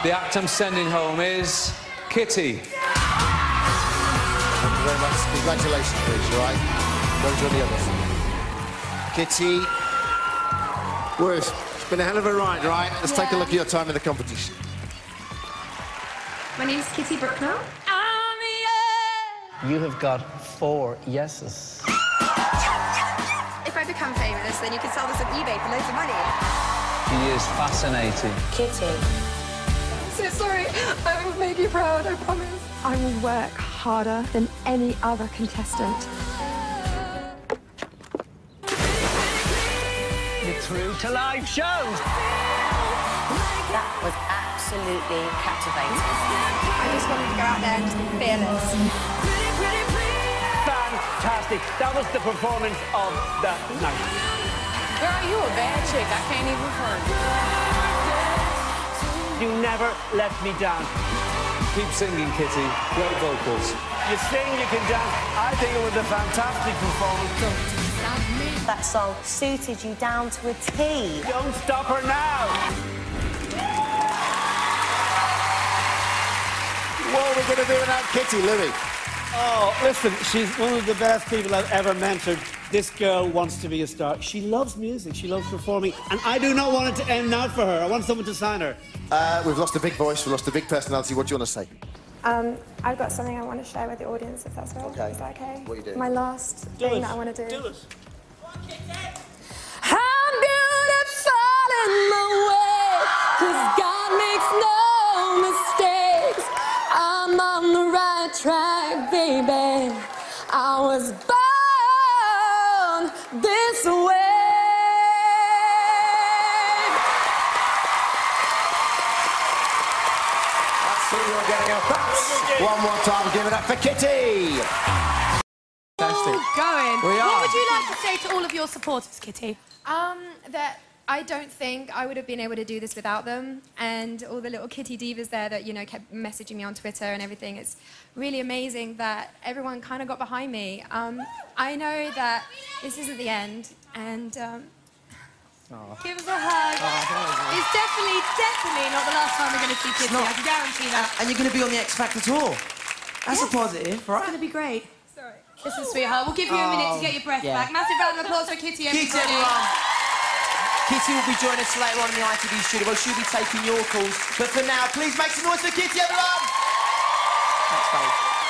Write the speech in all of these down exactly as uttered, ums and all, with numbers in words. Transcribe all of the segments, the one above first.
The act I'm sending home is Kitty. Thank you very much. Congratulations, please, all right? Those are the others. Kitty. Worth, it's been a hell of a ride, right? Let's yeah. take a look at your time in the competition. My name's Kitty Bruckner. You have got four yeses. If I become famous, then you can sell this on eBay for loads of money. She is fascinating. Kitty. I'm so sorry. I will make you proud, I promise. I will work harder than any other contestant. You're through to live shows. That was absolutely captivating. I just wanted to go out there and just be fearless. Fantastic. That was the performance of the night. Girl, you a bad chick. I can't even front. You never let me down. Keep singing, Kitty. Great vocals. You sing, you can dance. I think it was a fantastic performance. That song suited you down to a T. Don't stop her now. What are we going to do without Kitty, Louis? Oh, listen, she's one of the best people I've ever mentored. This girl wants to be a star. She loves music, she loves performing, and I do not want it to end now for her. I want someone to sign her. Uh, we've lost a big voice, we've lost a big personality. What do you want to say? Um, I've got something I want to share with the audience, if that's right. Okay. Is that okay? What are you doing? My last Do thing it. that I want to do. Do it. I'm beautiful in my way, 'cause God makes no mistakes. I'm on the right track, baby. I was born this way. That's who you're getting a claps. One more time, give it up for Kitty. Fantastic. Going. We are. What would you like to say to all of your supporters, Kitty? Um, that I don't think I would have been able to do this without them, and all the little Kitty divas there that, you know, kept messaging me on Twitter and everything. It's really amazing that everyone kind of got behind me. Um, I know that this isn't the end, and um, give us a hug. Oh, It's definitely, definitely not the last time we're going to see Kitty. not. I can guarantee that. And you're going to be on the X Factor tour. That's Yes. a positive, right? It's going to be great. Sorry. Listen, sweetheart, we'll give you a minute to get your breath yeah. back. Massive round of applause for Kitty, everybody. Kitty, everyone. Kitty will be joining us later on in the I T V studio. Well, she'll be taking your calls. But for now, please make some noise for Kitty, everyone! Thanks, babe.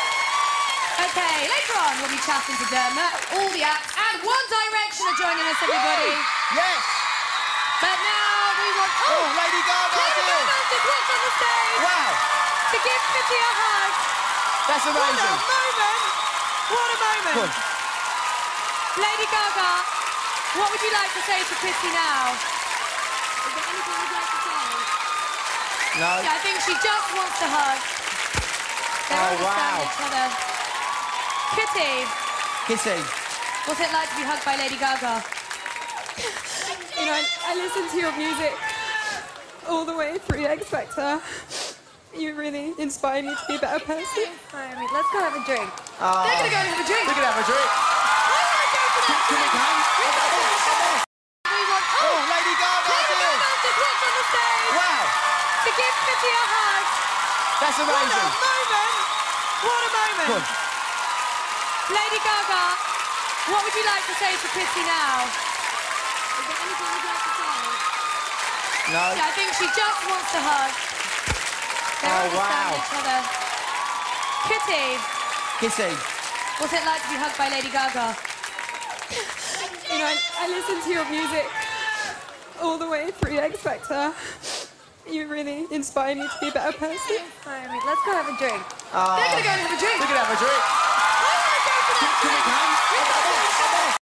Okay, later on we'll be chatting to Dermot, all the acts, and One Direction are joining us, everybody. Yes! But now we want... Oh, Lady Gaga, Lady too. Gaga's just walked on the stage Wow! to give Kitty a hug. That's What amazing. a moment! What a moment! Good. Lady Gaga, what would you like to say to Kitty now? Is there anything you'd like to say? No. Yeah, I think she just wants to hug. They Oh, understand wow. each other. Kitty, Kitty. what's it like to be hugged by Lady Gaga? You know, I, I listen to your music all the way through X Factor. You really inspire me to be a better person. Let's go have a drink. Oh. They're going to go and have a drink. We're going to have a drink. I want to go for that Can we drink. come? We want... Oh, Lady Gaga, Lady too. Gaga's just walked on the stage Wow! to give Kitty a hug. That's What a amazing. moment! What a moment! Good. Lady Gaga, what would you like to say to Kitty now? Is there anything you'd like to say? No. Yeah, I think she just wants to hug. They Oh, understand wow. each other. Kitty, Kitty. what's it like to be hugged by Lady Gaga? You know, I, I listen to your music all the way through X Factor. You really inspire me to be a better person. Let's go have a drink. Oh. They're going to go and have a drink. We're going to have a drink. I want to go for that Can we drink. come?